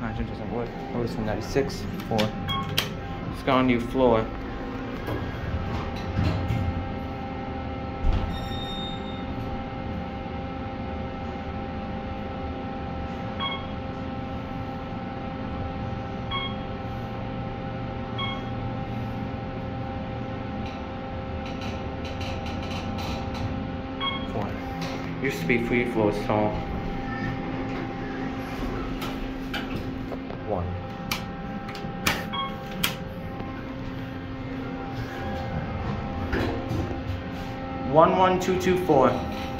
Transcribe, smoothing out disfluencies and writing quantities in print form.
Imagine doesn't work. Otis from 96, 4. Let's go on new floor. Used to be 3 floors tall. 1. 11224.